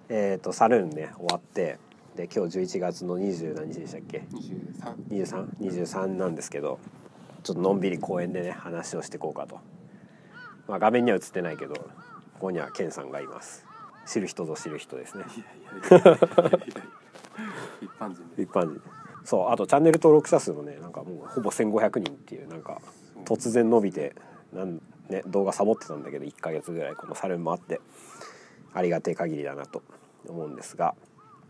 サルーンね終わって、で今日11月の20何日でしたっけ、23なんですけど、ちょっとのんびり公園でね話をしていこうかと。まあ、画面には映ってないけどここにはケンさんがいます。知る人ぞ知る人ですね。一般人。そう、あとチャンネル登録者数もねなんかもうほぼ1500人っていう、なんか突然伸びてね、動画サボってたんだけど1ヶ月ぐらいこのサルーンもあってありがてえ限りだなと思うんですが、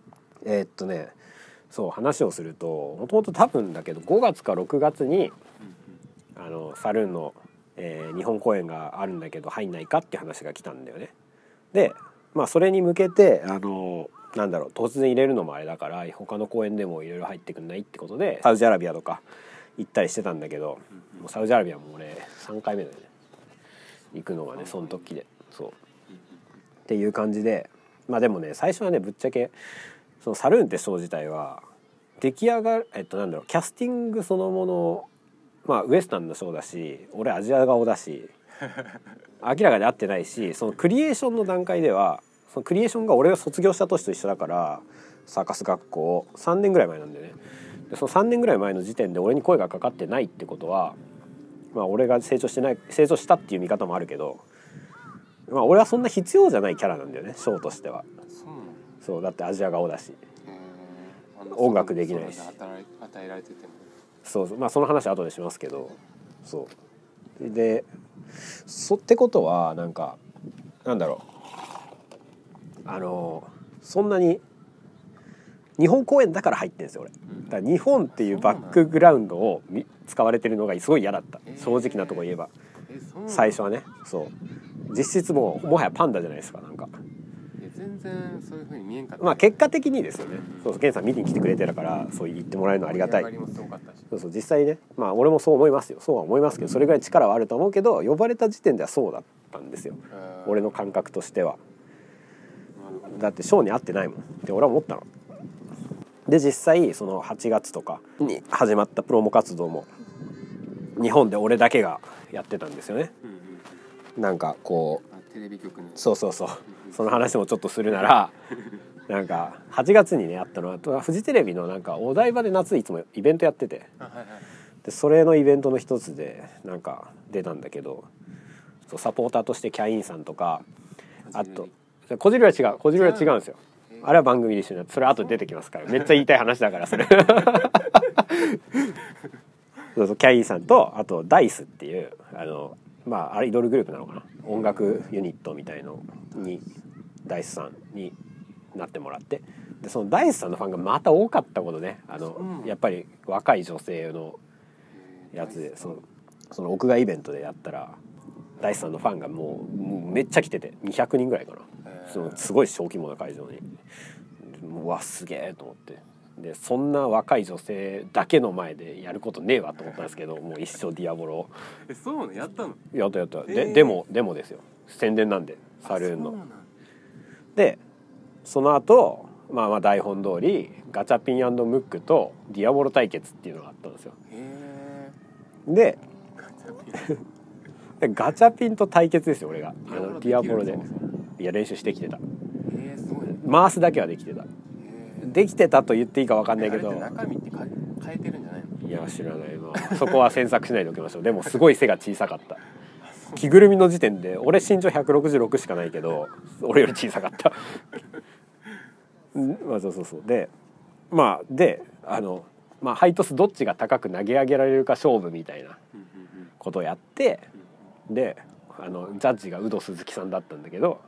そう話をすると、もともと多分だけど5月か6月にサルーンの、日本公演があるんだけど入んないかって話が来たんだよね。でまあそれに向けてなんだろう、突然入れるのもあれだから他の公演でもいろいろ入ってくんないってことでサウジアラビアとか行ったりしてたんだけど、もうサウジアラビアも俺3回目だよね行くのがね、その時で。そうっていう感じで、まあでもね最初はねぶっちゃけそのサルーンってショー自体は出来上がるなんだろう、キャスティングそのもの、まあウエスタンのショーだし俺アジア顔だし明らかに合ってないし、そのクリエーションの段階ではそのクリエーションが俺が卒業した年と一緒だから、サーカス学校3年ぐらい前なんだよね。でその3年ぐらい前の時点で俺に声がかかってないってことは、まあ俺が成長したっていう見方もあるけど、まあ俺はそんな必要じゃないキャラなんだよね、ショーとしては。そうだってアジア顔だし音楽できないし、 与えられててもそう、まあその話は後でしますけど、そうでってことはなんかなんだろう、そんなに日本公演だから入ってるんですよ俺。だから日本っていうバックグラウンドを使われてるのがすごい嫌だった、正直なところ言えば。最初はね、そう実質もはやパンダじゃないですか。なんか全然そういう風に見えんかった。 まあ結果的にですよね。そうゲンさん見に来てくれてるからそう言ってもらえるのはありがたい。そう実際ね、まあ俺もそう思いますよ。そうは思いますけど、それぐらい力はあると思うけど、呼ばれた時点ではそうだったんですよ、俺の感覚としては。だってショーに合ってないもんって俺は思ったので、実際その8月とかに始まったプロモ活動も日本で俺だけがやってたんですよね。なんかこうテレビ局にそうその話もちょっとするならなんか8月にねあったのはフジテレビのなんかお台場で夏いつもイベントやってて、でそれのイベントの一つでなんか出たんだけど、サポーターとしてキャインさんとか、あとこじるりは違うんですよ。あれは番組で一緒になって、それ後で出てきますから、めっちゃ言いたい話だからそれそうキャインさんと、あとダイスっていうまあアイドルグループなのかな、音楽ユニットみたいのにダイスさんになってもらって、でそのダイスさんのファンがまた多かったことね、やっぱり若い女性のやつで、その屋外イベントでやったらダイスさんのファンがもうめっちゃ来てて200人ぐらいかな、すごい小規模な会場に。うわすげえと思って、でそんな若い女性だけの前でやることねえわと思ったんですけど、もう一生ディアボロそうね、やったのやった、でもですよ、宣伝なんでサルーンの。でその後まあ台本通りガチャピン&ムックとディアボロ対決っていうのがあったんですよ。でガチャピンと対決ですよ俺がディアボロで。いや練習してきてた。回すだけはできてた。できてたと言っていいか分かんないけど、 中身って変えてるんじゃないの？ いや知らないな、そこは詮索しないでおきましょう。でもすごい背が小さかった着ぐるみの時点で俺身長166しかないけど俺より小さかったまあそうでまあハイトスどっちが高く投げ上げられるか勝負みたいなことをやって、でジャッジがウド鈴木さんだったんだけど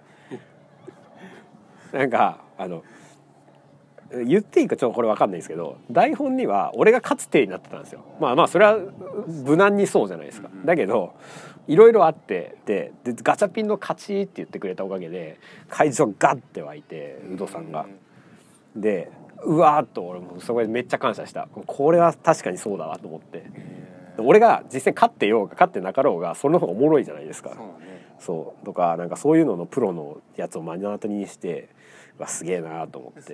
なんか言っていいかちょっとこれ分かんないですけど、台本には俺が勝つ手になってたんですよ。まあそれは無難にそうじゃないですか。だけどいろいろあって、でガチャピンの勝ちって言ってくれたおかげで会場ガッて湧いて、ウドさんがでうわーっと俺もそこでめっちゃ感謝した。これは確かにそうだわと思って、俺が実際勝ってようが勝ってなかろうがその方がおもろいじゃないですか。そうとかなんかそういうののプロのやつを目の当たりにして、わすげえなと思って。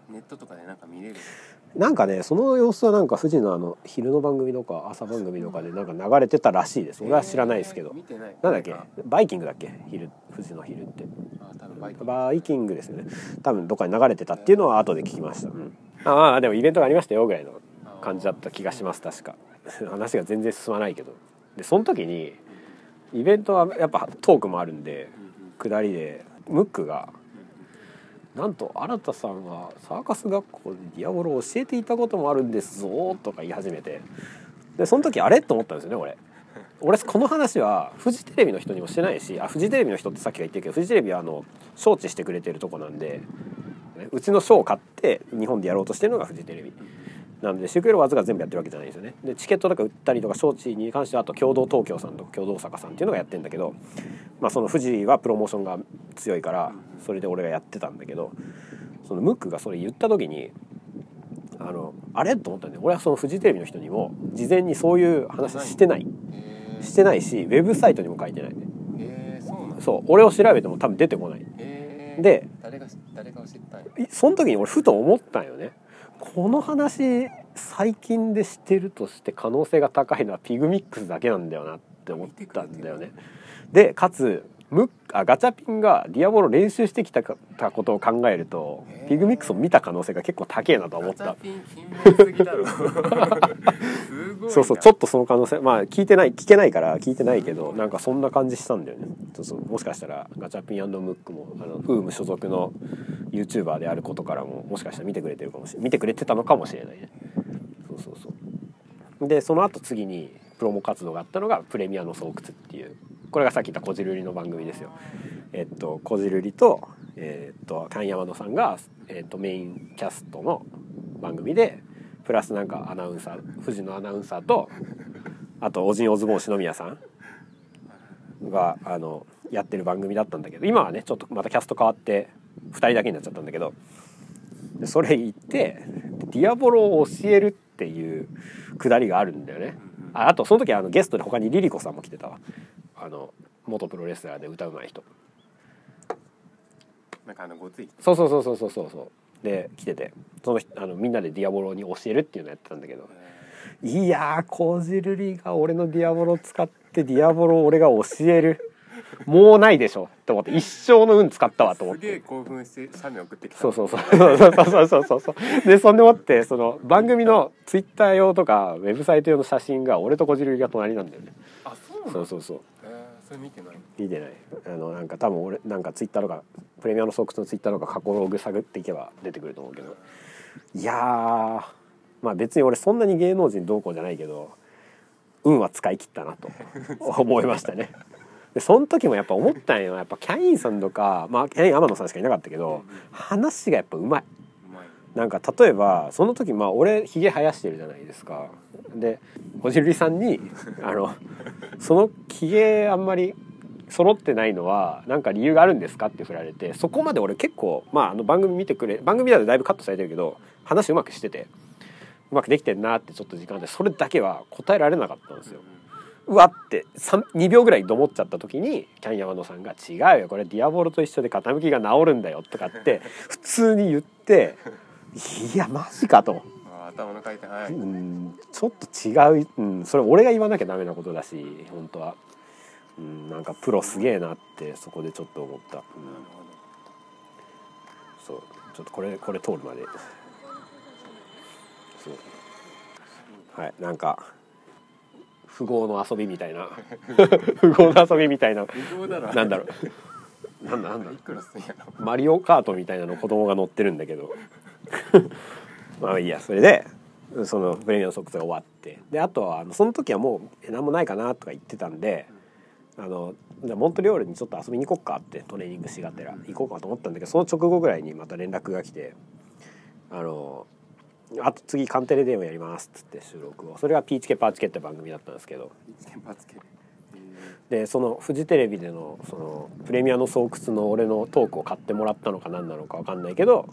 ネットとかでなんか見れる？ なんかねその様子はなんか富士の昼の番組とか朝番組とかでなんか流れてたらしいです。俺は知らないですけど、 見てない。 なんだっけバイキングだっけ富士の昼って。 多分バイキングですよね。多分どっかに流れてたっていうのは後で聞きました、まあでもイベントがありましたよぐらいの感じだった気がします。確か話が全然進まないけど、でその時にイベントはやっぱトークもあるんで、下りでムックがなんと新田さんがサーカス学校でディアボロを教えていたこともあるんですぞとか言い始めて、でその時あれと思ったんですよね。俺この話はフジテレビの人にもしてないし、フジテレビの人ってさっきが言ってるけど、フジテレビは招致してくれてるとこなんで、うちの賞を買って日本でやろうとしてるのがフジテレビなんで、シークエルワーズが全部やってるわけじゃないんですよね。でチケットとか売ったりとか招致に関してはあと共同東京さんとか共同大阪さんっていうのがやってるんだけど、そのフジはプロモーションが強いからそれで俺がやってたんだけど、そのムックがそれ言った時にあれと思ったんで、俺はそのフジテレビの人にも事前にそういう話してないし、ウェブサイトにも書いてないね。そう俺を調べても多分出てこない。で誰が教えたんや。 その時に俺ふと思ったんよね。この話最近でしてるとして可能性が高いのはピグミックスだけなんだよなって思ったんだよね。でかつガチャピンがディアボロ練習してきたことを考えるとピグミックスを見た可能性が結構高えなと思った。 ガチャピン勤務すぎだろ。すごい。 そうちょっとその可能性聞けないから聞いてないけど、なんかそんな感じしたんだよね。もしかしたらガチャピン&ムックもフーム所属の YouTuber であることからもしかしたら見てくれてたのかもしれないね。そうでその後次にプロモ活動があったのがプレミアの巣窟っていう、これがさっき言ったこじるりの番組ですよ。こじるりと神山野さんが、メインキャストの番組で、プラスなんかアナウンサー富士のアナウンサーとあとオジンオズボーン篠宮さんがやってる番組だったんだけど、今はねちょっとまたキャスト変わって2人だけになっちゃったんだけど、それ言ってディアボロを教えるっていうくだりがあるんだよね。あとその時ゲストで他にリリコさんも来てたわ。元プロレスラーで歌うまい人、 なんかごつい人。 そうで来てて、そのみんなでディアボロに教えるっていうのやってたんだけど、いやーこじるりが俺のディアボロ使ってディアボロを俺が教えるもうないでしょって思って、一生の運使ったわと思って、 すげえ興奮して写メ送ってきた。 そうでそんでもってその番組のツイッター用とかウェブサイト用の写真が俺とこじるりが隣なんだよね。 あ、そうなの。 そうそれ見てない。 なんか多分俺なんかツイッターとかプレミアの巣窟のツイッターとか過去ログ探っていけば出てくると思うけど、いやー別に俺そんなに芸能人どうこうじゃないけど運は使い切ったなと思いましたね。でその時もやっぱ思ったんよ。やっぱキャインさんとかキャイン天野さんしかいなかったけど、話がやっぱうまい。なんか例えばその時俺ひげ生やしてるじゃないですか。でこじるりさんにそのひげあんまり揃ってないのは何か理由があるんですかって振られて、そこまで俺結構番組だとだいぶカットされてるけど話うまくしててうまくできてんなってちょっと時間でそれだけは答えられなかったんですよ。うわって2秒ぐらいどもっちゃった時にキャンヤマノさんが「違うよこれディアボロと一緒で傾きが治るんだよ」とかって普通に言っていやマジかと。 頭の回転早い。 ちょっと違う、それ俺が言わなきゃダメなことだし本当は、なんかプロすげえなってそこでちょっと思った。そうちょっとこれ通るまでそうはいなんか富豪の遊びみたいななんだろうなんだいくらすんやろ。 マリオカートみたいなの子供が乗ってるんだけどいいや。それでそのプレミアムソックスが終わって、であとはその時はもう何もないかなとか言ってたんで、じゃあモントリオールにちょっと遊びに行こっかってトレーニングしがてら行こうかと思ったんだけど、その直後ぐらいにまた連絡が来てあと次カンテレデーもやりますっつって収録を、それがピーチケパーチケって番組だったんですけど、でそのフジテレビでのそのプレミアの巣窟の俺のトークを買ってもらったのか何なのか分かんないけど、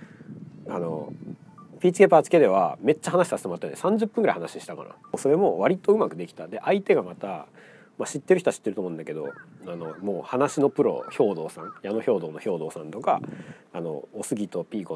ピーチケパーチケではめっちゃ話させてもらったんで30分ぐらい話したかな。それも割とうまくできた。で相手がまた、知ってる人は知ってると思うんだけどもう話のプロ兵道さん、矢野兵道の兵道さんとかお杉とピーコの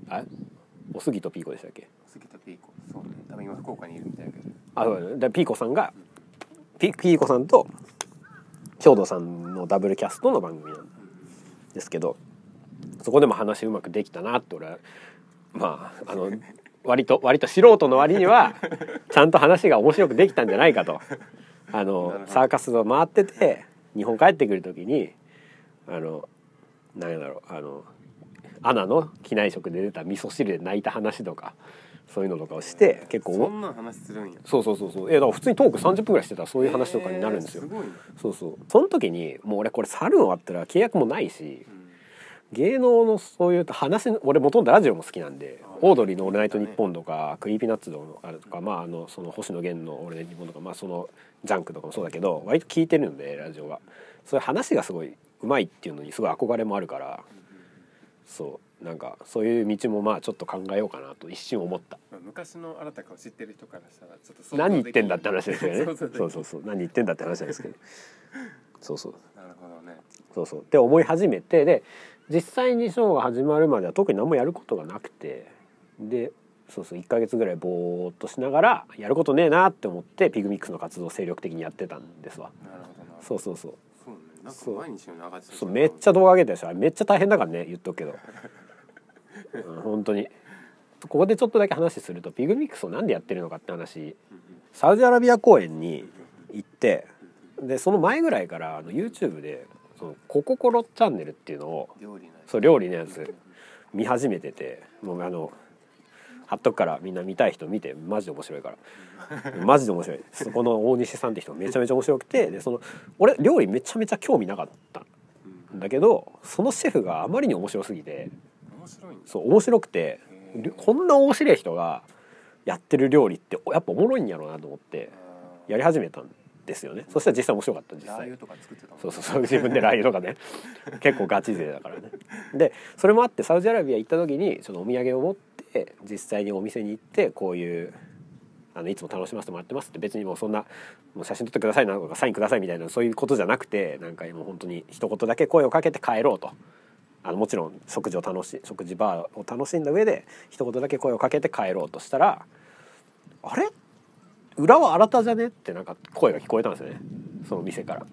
おすぎとピーコでしたっけ？ 杉田ピーコ、そうね、多分今福岡にいるみたいだけど。 そうだね。でピーコさんがピーコさんと兵藤さんのダブルキャストの番組なんですけど、そこでも話うまくできたなって俺はまあ割と素人の割にはちゃんと話が面白くできたんじゃないかと。サーカスを回ってて日本帰ってくる時に何だろうアナの機内食で出た味噌汁で泣いた話とかそういうのとかをして結構そんな話するんや。 そうだから普通にトーク30分ぐらいしてたらそういう話とかになるんですよ。 すごいね。 その時にもう俺これサルーン終わったら契約もないし、芸能のそういう話俺もともとラジオも好きなんで、オードリーの「オールナイトニッポン」とかクリーピーナッツのあれとかその星野源の「オールナイトニッポン」とかそのジャンクとかもそうだけど割と聞いてるんでラジオはそういう話がすごいうまいっていうのにすごい憧れもあるから、そうなんかそういう道もちょっと考えようかなと一瞬思った。 昔のあなたを知ってる人からしたらちょっと何言ってんだって話ですよね。そう何言ってんだって話なんですけどなるほどね。 って思い始めて、で実際にショーが始まるまでは特に何もやることがなくて、で1ヶ月ぐらいぼーっとしながらやることねえなって思ってピグミックスの活動を精力的にやってたんですわ。 なるほどな。 そうね、なんか毎日の流してそうめっちゃ動画上げてるしめっちゃ大変だからね言っとくけど本当にここでちょっとだけ話するとピグミックスをなんでやってるのかって話、サウジアラビア公演に行ってでその前ぐらいからYouTube でコココロチャンネルっていうのを料理のやつ見始めてて、もう貼っとくからみんな見たい人見てマジで面白いからマジで面白い。そこの大西さんって人めちゃめちゃ面白くて、で俺料理めちゃめちゃ興味なかったんだけどそのシェフがあまりに面白すぎて面白くてこんな面白い人がやってる料理ってやっぱおもろいんやろうなと思ってやり始めたんですよね。そしたら実際面白かった。実際ラー油とか作ってたもんね。そう自分でラー油とかね結構ガチ勢だからね。でそれもあってサウジアラビア行った時にそのお土産を持って実際にお店に行ってこういういつも楽しませてもらってますって別にもうそんなもう写真撮ってくださいなとかサインくださいみたいなそういうことじゃなくてなんかもう本当に一言だけ声をかけて帰ろうと。もちろん食事バーを楽しんだ上で一言だけ声をかけて帰ろうとしたらあれ裏は新たじゃねってなんか声が聞こえたんですよねその店から。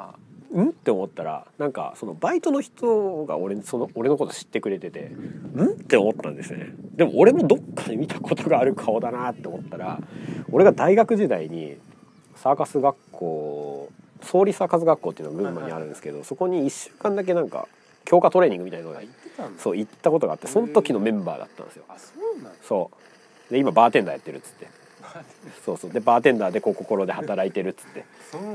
んって思ったらなんかそのバイトの人が俺のこと知ってくれててんって思ったんですよね。でも俺もどっかで見たことがある顔だなって思ったら俺が大学時代にサーカス学校総理サーカス学校っていうのが群馬にあるんですけどそこに1週間だけなんか強化トレーニングみたいなのが行ったことがあってその時のメンバーだったんですよ。そうで今バーテンダーやってるっつってそうでバーテンダーでコココロで働いてるっつって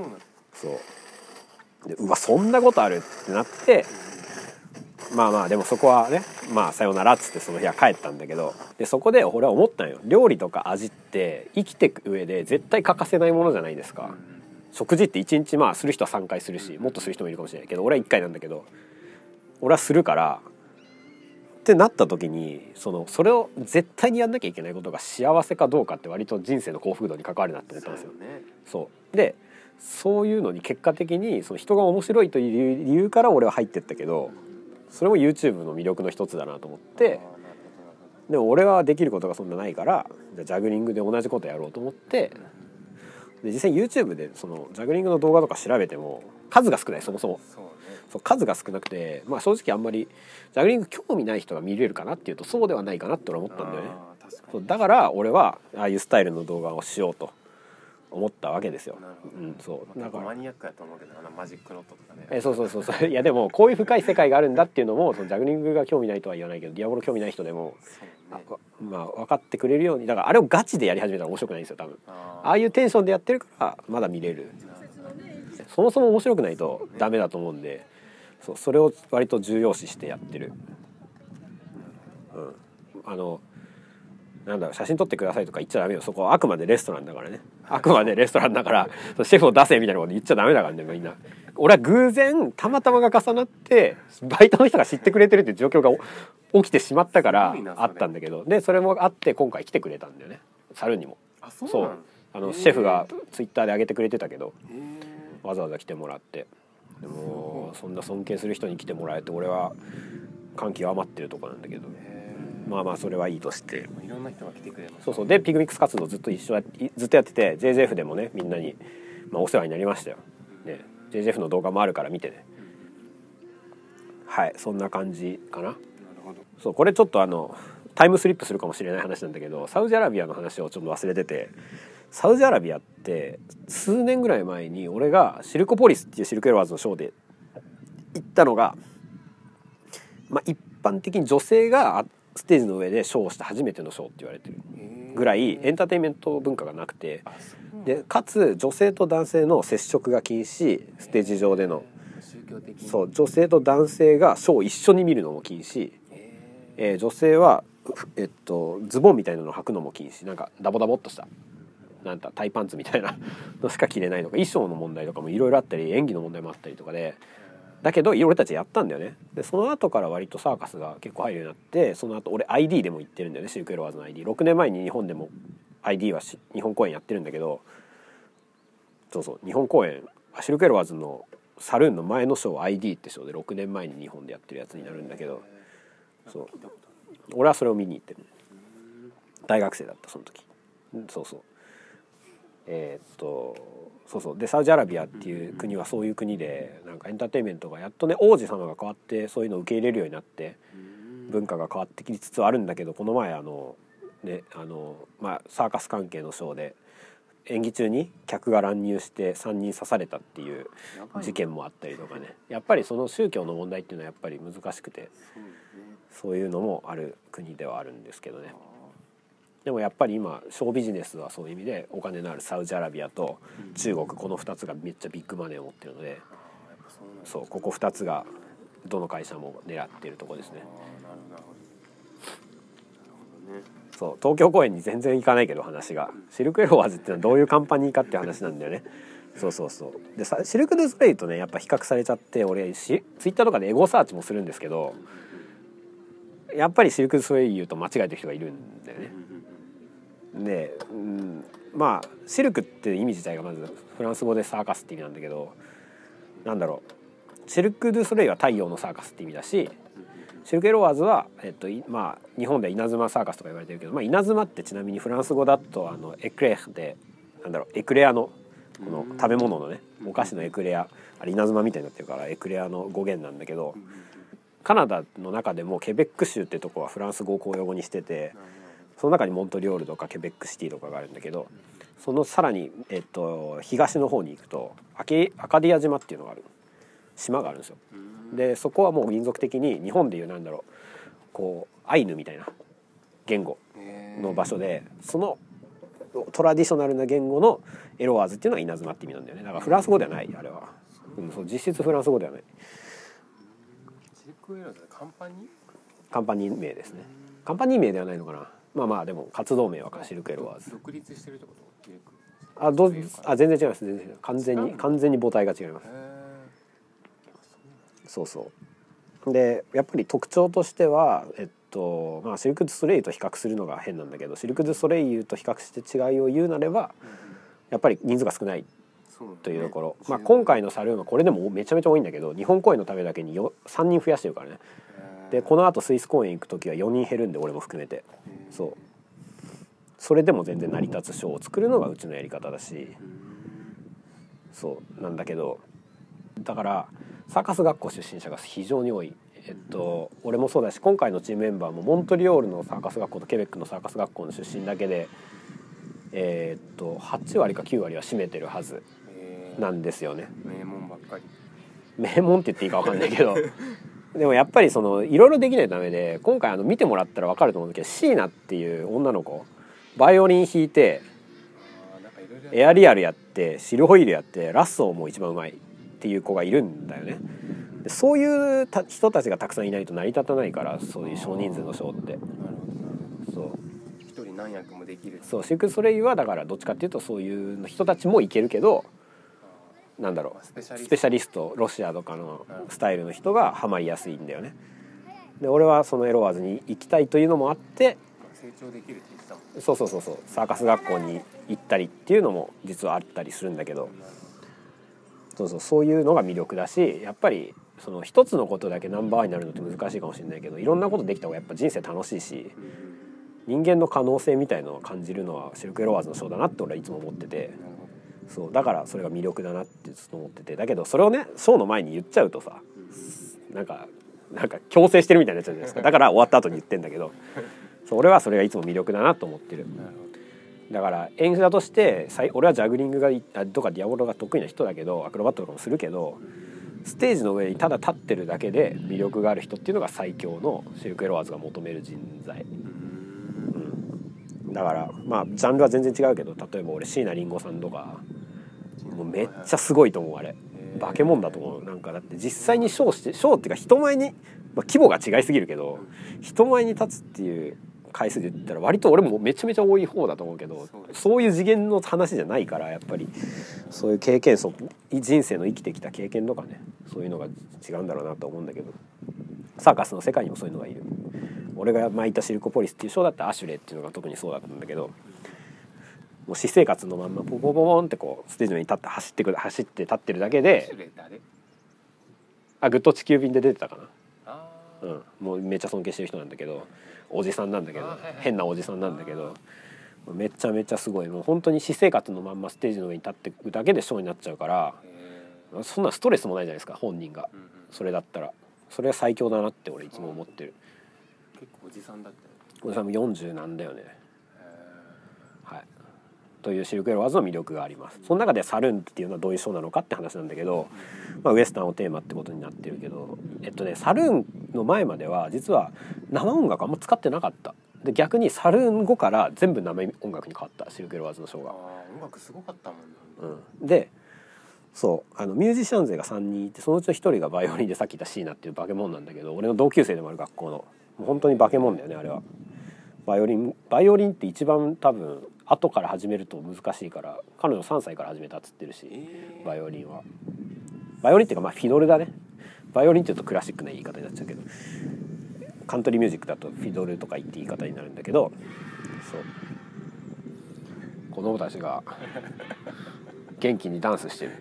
そうでうわそんなことあるってなってでもそこはねさよならっつってその日は帰ったんだけどでそこで俺は思ったんよ。料理とか味って生きていく上で絶対欠かせないものじゃないですか。食事って1日する人は3回するしもっとする人もいるかもしれないけど俺は1回なんだけど俺はするからってなった時にそれを絶対にやんなきゃいけないことが幸せかどうかって割と人生の幸福度に関わるなって思ったんですよ。そうでそういうのに結果的に人が面白いという理由から俺は入ってったけどそれも YouTube の魅力の一つだなと思ってでも俺はできることがそんなないからじゃあジャグリングで同じことやろうと思ってで実際 YouTube でジャグリングの動画とか調べても数が少ないそもそもそう数が少なくて正直あんまりジャグリング興味ない人が見れるかなっていうとそうではないかなって俺は思ったんだよね。そうだから俺はああいうスタイルの動画をしようと思ったわけですよ。そうなんかマニアックやと思うけどマジックノットとかねそういやでもこういう深い世界があるんだっていうのもジャグリングが興味ないとは言わないけどディアボロ興味ない人でも分かってくれるようにだからあれをガチでやり始めたら面白くないんですよ多分。ああいうテンションでやってるからまだ見れる。そもそも面白くないとダメだと思うんでそれを割と重要視してやってる。なんだろう写真撮ってくださいとか言っちゃダメよ。そこはあくまでレストランだからね。あくまでレストランだからシェフを出せみたいなこと言っちゃダメだからねみんな。俺は偶然たまたまが重なってバイトの人が知ってくれてるっていう状況が起きてしまったからあったんだけどでそれもあって今回来てくれたんだよねサルにも。そうシェフがツイッターで上げてくれてたけどわざわざ来てもらってでもそんな尊敬する人に来てもらえて俺は感極まってるとこなんだけど、まあまあそれはいいとして、 いろんな人が来てくれます。 そうそう、でピグミックス活動ずっとやってて JJF でもねみんなに、まあ、お世話になりましたよ、ね、JJF の動画もあるから見てね。はい、そんな感じかな。 なるほど。 そう、これちょっとタイムスリップするかもしれない話なんだけど、サウジアラビアの話をちょっと忘れてて、サウジアラビアって数年ぐらい前に俺がシルコポリスっていうシルクエロワーズのショーで行ったのが、まあ、一般的に女性がステージの上でショーをした初めてのショーって言われてるぐらいエンターテインメント文化がなくて、でかつ女性と男性の接触が禁止、ステージ上での、そう、女性と男性がショーを一緒に見るのも禁止、女性はズボンみたいなのを履くのも禁止、なんかダボダボっとしたなんかタイパンツみたいなのしか着れないとか、衣装の問題とかもいろいろあったり、演技の問題もあったりとかで、だけど俺たちやったんだよね。でその後から割とサーカスが結構入るようになって、その後俺 ID でも行ってるんだよね、シルクエロワーズの ID6 年前に日本でも ID は日本公演やってるんだけど、そうそう、日本公演シルクエロワーズのサルーンの前のショー ID ってショーで6年前に日本でやってるやつになるんだけど、そう俺はそれを見に行ってる。大学生だったその時。そうそう、そうそうでサウジアラビアっていう国はそういう国で、なんかエンターテインメントがやっとね王子様が変わってそういうのを受け入れるようになって文化が変わってきつつあるんだけど、この前まあ、サーカス関係のショーで演技中に客が乱入して3人刺されたっていう事件もあったりとかね、やっぱりその宗教の問題っていうのはやっぱり難しくて、そういうのもある国ではあるんですけどね。でもやっぱり今ショービジネスはそういう意味でお金のあるサウジアラビアと中国、この2つがめっちゃビッグマネーを持ってるので、そうここ2つがどの会社も狙っているところですね。そう東京公演に全然行かないけど話が、シルクエロワーズっていうのはどういうカンパニーかっていう話なんだよね。そうそうそう。でシルク・ドゥ・ソレイユとねやっぱ比較されちゃって、俺ツイッターとかでエゴサーチもするんですけど、やっぱりシルク・ドゥ・ソレイユと間違えてる人がいるんだよね。で、まあシルクっていう意味自体がまずフランス語でサーカスって意味なんだけど、なんだろう、シルク・ドゥ・ソレイユは太陽のサーカスって意味だし、シルクエロワーズは、まあ、日本では稲妻サーカスとか言われてるけど、まあ、稲妻ってちなみにフランス語だとエクレアで、なんだろう、エクレアのこの食べ物のねお菓子のエクレア、あれ稲妻みたいになってるからエクレアの語源なんだけど、カナダの中でもケベック州ってとこはフランス語を公用語にしてて、その中にモントリオールとかケベックシティとかがあるんだけど、そのさらに、東の方に行くとアカディア島っていうのがある島があるんですよ。でそこはもう民族的に日本でいうなんだろう、こうアイヌみたいな言語の場所で、そのトラディショナルな言語のエロワーズっていうのは稲妻って意味なんだよね。だからフランス語ではない、あれは、そう実質フランス語ではない。 シルクエロワーズカンパニー名ですね。カンパニー名ではないのかな。まあまあでも活動名はシルクエロワーズ。 独立してるってこと？ 全然違います。全然違う。完全に母体が違います。そうそうでやっぱり特徴としては、まあ、シルク・ドゥ・ソレイユと比較するのが変なんだけど、シルク・ドゥ・ソレイユと比較して違いを言うなれば、やっぱり人数が少ないというところ、まあ、今回のサルーンはこれでもめちゃめちゃ多いんだけど、日本公演のためだけに3人増やしてるからね。でこのあとスイス公演行く時は4人減るんで、俺も含めて、そうそれでも全然成り立つショーを作るのがうちのやり方だし、そうなんだけど、だからサーカス学校出身者が非常に多い。俺もそうだし、今回のチームメンバーもモントリオールのサーカス学校とケベックのサーカス学校の出身だけで、8割か9割は占めてるはずなんですよね。 名門ばっかり。 名門って言っていいか分かんないけどでもやっぱりいろいろできないとダメで、今回見てもらったら分かると思うんだけど、シーナっていう女の子、バイオリン弾いてエアリアルやってシルホイールやってラッソーも一番うまいっていう子がいるんだよね。でそういう人たちがたくさんいないと成り立たないから、そういう少人数のショーって。そう一人何役もできる。 そうシルク・ソレイユはだからどっちかっていうとそういう人たちもいけるけど、なんだろう、スペシャリスト、ロシアとかのスタイルの人がハマりやすいんだよね。で俺はそのエロワーズに行きたいというのもあって、 成長できるって言ってたもん。 そうサーカス学校に行ったりっていうのも実はあったりするんだけど、そういうのが魅力だし、やっぱりその一つのことだけナンバーワンになるのって難しいかもしれないけど、いろんなことできた方がやっぱ人生楽しいし、人間の可能性みたいのを感じるのはシルク・エロワーズのショーだなって俺はいつも思ってて、そうだからそれが魅力だなってずっと思ってて、だけどそれをねショーの前に言っちゃうとさ、なんか強制してるみたいになっちゃうじゃないですか。だから終わった後に言ってんだけど、そう俺はそれがいつも魅力だなと思ってる。だから演者として俺はジャグリングがとかディアボロが得意な人だけど、アクロバットとかもするけど、ステージの上にただ立ってるだけで魅力がある人っていうのが最強のシルク・エロワーズが求める人材、だからまあジャンルは全然違うけど、例えば俺椎名林檎さんとかもうめっちゃすごいと思う。あれ化け物だと思う。なんかだって実際にショーっていうか人前に、まあ、規模が違いすぎるけど人前に立つっていう回数で言ったら割と俺もめちゃめちゃ多い方だと思うけど、そういう次元の話じゃないから、やっぱりそういう経験、人生の生きてきた経験とかね、そういうのが違うんだろうなと思うんだけど、サーカスの世界にもそういうのがいる。俺が巻いたシルコポリスっていうショーだったらアシュレイっていうのが特にそうだったんだけど、もう私生活のまんまポポポポンってこうステージの上に立って走って立ってるだけで、グッド地球便で出てたかな。もうめっちゃ尊敬してる人なんだけど、おじさんなんだけど、変なおじさんなんだけど、めちゃめちゃすごい。もう本当に私生活のまんまステージの上に立ってるだけでショーになっちゃうから、そんなストレスもないじゃないですか本人が。それだったらそれは最強だなって俺いつも思ってる。 結構おじさんだったよ。 おじさんも40なんだよね。はい。というシルク・エロワーズの魅力があります。その中でサルーンっていうのはどういうショーなのかって話なんだけど、まあ、ウエスタンをテーマってことになってるけど、サルーンの前までは実は生音楽あんま使ってなかった。で逆にサルーン後から全部生音楽に変わったシルク・エロワーズのショーが。 音楽すごかったもんね。 でそうミュージシャン勢が3人いて、そのうちの1人がバイオリンでさっき言ったシーナっていう化け物なんだけど、俺の同級生でもある学校の、もう本当に化け物だよねあれは。バイオリンって一番多分後から始めると難しいから、彼女3歳から始めたっつってるし、バイオリンっていうかまあフィドルだね。バイオリンっていうとクラシックな言い方になっちゃうけど、カントリーミュージックだとフィドルとか言って言い方になるんだけど、そう子供たちが元気にダンスしてる。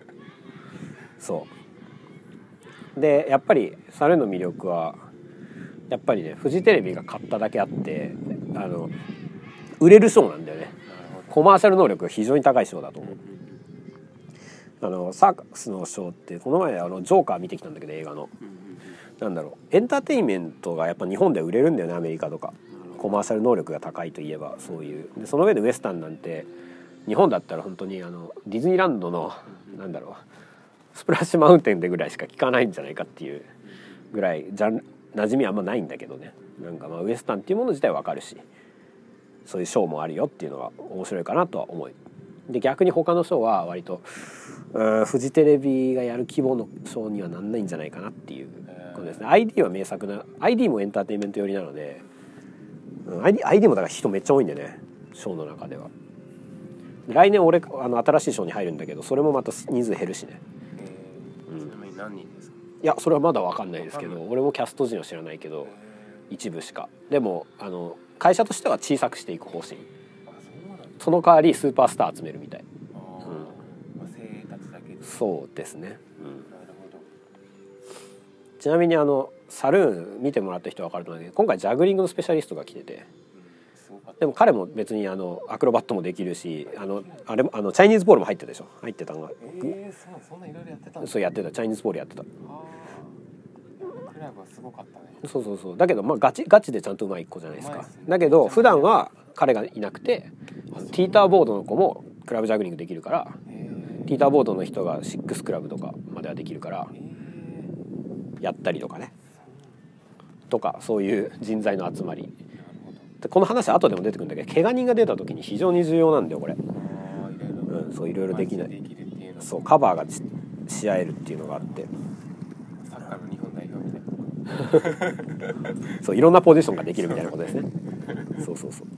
そうでやっぱりサルーンの魅力はやっぱりね、フジテレビが買っただけあって売れるショーなんだよね。コマーシャル能力が非常に高いショーだと思う。サーカスのショーってこの前ジョーカー見てきたんだけど、映画のなんだろう、エンターテインメントがやっぱ日本では売れるんだよね、アメリカとか。コマーシャル能力が高いといえばそういうで、その上でウエスタンなんて日本だったら本当にディズニーランドのなんだろう、スプラッシュマウンテンでぐらいしか聞かないんじゃないかっていうぐらい馴染みあんまないんだけどね。なんかまあウエスタンっていうもの自体は分かるし、そういうショーもあるよっていうのが面白いかなとは思う。で逆に他のショーは割とフジテレビがやる規模のショーにはなんないんじゃないかなっていうことですね。ID は名作な ID もエンターテインメント寄りなので、ID もだから人めっちゃ多いんでね、ショーの中では。来年俺新しいショーに入るんだけど、それもまた人数減るしね。 ちなみに何人ですか？ いやそれはまだ分かんないですけど、俺もキャスト陣は知らないけど一部しか。でも会社としては小さくしていく方針。その代わりスーパースター集めるみたい。 生たちだけで。 そうですね、 なるほど。 ちなみにサルーン見てもらった人は分かると思うんだけど、今回ジャグリングのスペシャリストが来てて、でも彼も別にアクロバットもできるし、あれもチャイニーズボールも入ってたでしょ。入ってたのがそんないろいろやってたんだ。 そうやってた、チャイニーズボールやってた。 クラブはすごかったね。 そうだけどまあガチでちゃんと上手い子じゃないですか。だけど普段は彼がいなくて、ティーターボードの子もクラブジャグリングできるから、ティーターボードの人が6クラブとかまではできるからやったりとかね、とかそういう人材の集まりで、この話後でも出てくるんだけど、怪我人が出た時に非常に重要なんだよこれ。そういろいろできない、そうカバーがし合えるっていうのがあって、 サッカーの日本代表みたいなそういろんなポジションができるみたいなことですね。そう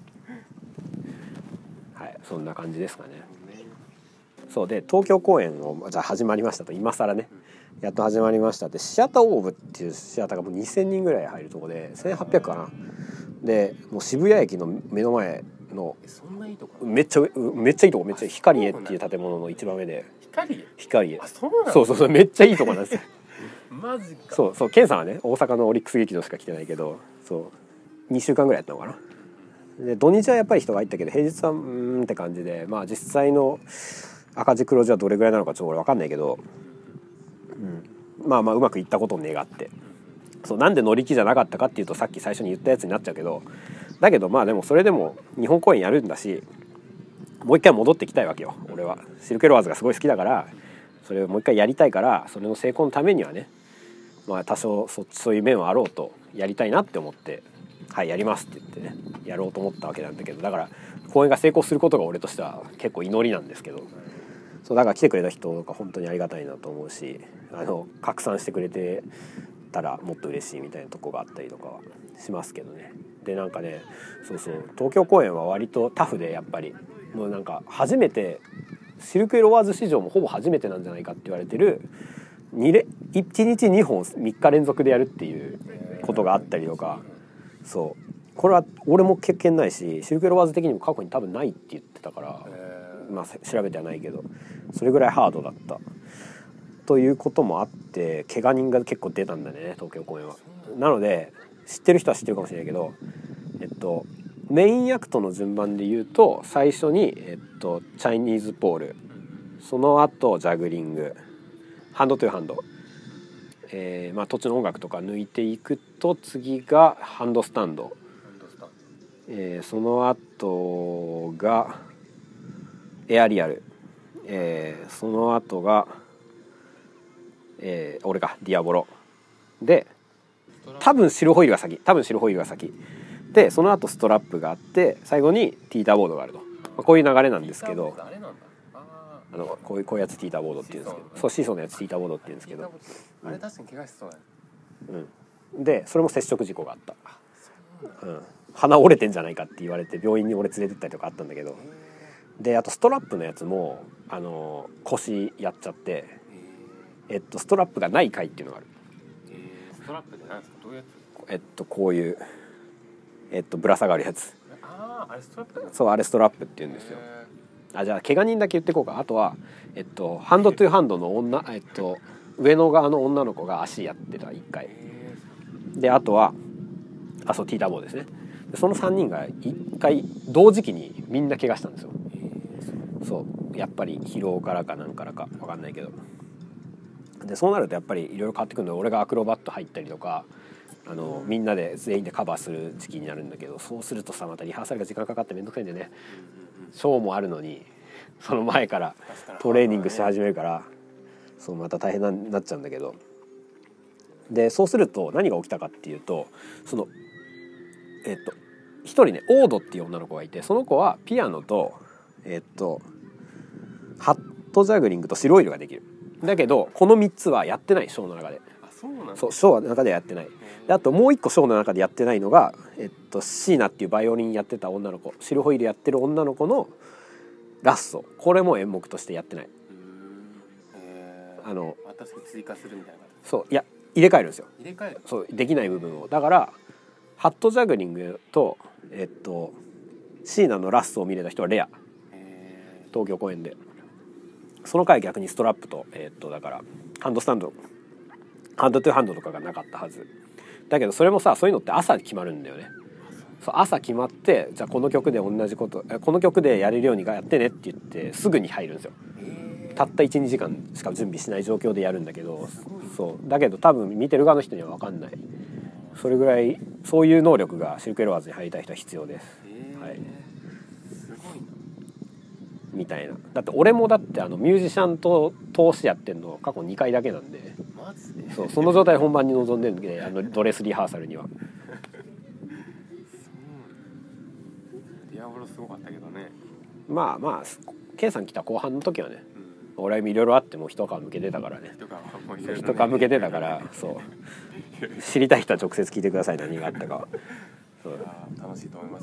はい、そんな感じですかね。そうで東京公演をじゃあ始まりましたと、今更ねやっと始まりましたって、シアターオーブっていうシアターがもう2000人ぐらい入るとこで1800かな。でもう渋谷駅の目の前のそんないいとこめっちゃいいとこ、めっちゃ光栄っていう建物の一番上で、光栄、 あ、そうなの？ そうめっちゃいいとこなんですよ。 マジか。 そうそう、ケンさんはね大阪のオリックス劇場しか来てないけど、そう2週間ぐらいやったのかな。で土日はやっぱり人が入ったけど平日はって感じで、まあ実際の赤字黒字はどれぐらいなのかちょっと俺分かんないけど、まあまあうまくいったことを願って、そうなんで乗り気じゃなかったかっていうとさっき最初に言ったやつになっちゃうけど、だけどまあでもそれでも日本公演やるんだし、もう一回戻ってきたいわけよ。俺はシルクロワーズがすごい好きだから、それをもう一回やりたいから、それの成功のためにはね、まあ多少そういう面はあろうとやりたいなって思って、はいやりますって言ってねやろうと思ったわけなんだけど、だから公演が成功することが俺としては結構祈りなんですけど、そうだから来てくれた人とか本当にありがたいなと思うし、拡散してくれてたらもっと嬉しいみたいなとこがあったりとかはしますけどね。でなんかね、そう東京公演は割とタフで、やっぱりもうなんか初めて、シルクロワーズ史上もほぼ初めてなんじゃないかって言われてる1日2本3日連続でやるっていうことがあったりとか、そうこれは俺も経験ないし、シルクロワーズ的にも過去に多分ないって言ってたから、まあ調べてはないけどそれぐらいハードだったということもあって、怪我人が結構出たんだね東京公演は。なので知ってる人は知ってるかもしれないけど、メインアクトの順番で言うと最初に、チャイニーズポール、その後ジャグリング、ハンドトゥーハンド、まあ、途中の音楽とか抜いていくと次がハンドスタンド、その後がエアリアル、その後が、俺がディアボロで、多分シルホイールが先で、その後ストラップがあって、最後にティーターボードがあると、まあ、こういう流れなんですけど、こういうやつティーターボードっていうんですけど、そうシーソーのやつティーターボードっていうんですけど、 あれ確かに怪我しそうだね。 でそれも接触事故があった、鼻折れてんじゃないかって言われて病院に俺連れてったりとかあったんだけど、であとストラップのやつも腰やっちゃって、ストラップがない回っていうのがある。 ストラップって何ですか？どういうやつ？ こういうぶら下がるやつ。 あれストラップ？ そうあれストラップって言うんですよ。じゃあ怪我人だけ言っていこうか。あとはハンドトゥーハンドの女、上の側の女の子が足やってた1回で、あとはそうティーターボーですね。でその3人が1回同時期にみんな怪我したんですよ。そうやっぱり疲労からかなんからか分かんないけど、でそうなるとやっぱりいろいろ変わってくるので、俺がアクロバット入ったりとかみんなで全員でカバーする時期になるんだけど、そうするとさまたリハーサルが時間かかってめんどくさいんだよね。ショーもあるのにその前からトレーニングし始めるから、そうまた大変になっちゃうんだけど、でそうすると何が起きたかっていうと、その一人ねオードっていう女の子がいて、その子はピアノとハットジャグリングとシロイルができる。だけどこの3つはやってない、ショーの中で。そうショーの中ではやってない。であともう一個ショーの中でやってないのが、シーナっていうバイオリンやってた女の子、シルホイールやってる女の子のラッソ、これも演目としてやってない。 私追加するみたいな。 そういや入れ替えるんですよ。 入れ替える。 そうできない部分を。だからハットジャグリングとシーナのラッソを見れた人はレア、東京公演で。その回逆にストラップとだからハンドスタンド、ハンドトゥーハンドとかがなかったはずだけど、それもさそういうのって朝決まるんだよね。そう朝決まって、じゃあこの曲で同じこと、この曲でやれるようにやってねって言ってすぐに入るんですよ。たった 1,2 時間しか準備しない状況でやるんだけど、そうだけど多分見てる側の人には分かんない。それぐらいそういう能力がシルクエロワーズに入りたい人は必要です。はい。みたいな。だって俺もだってミュージシャンと通しやってんの過去2回だけなんで、そうその状態で本番に臨んでるんで、ドレスリハーサルには。 ディアボロすごかったけどね。 まあケンさん来た後半の時はね、俺はいろいろあっても一皮むけてたからね。一皮むけてたから、そう知りたい人は直接聞いてください、何があったかは。そう楽しいと思います。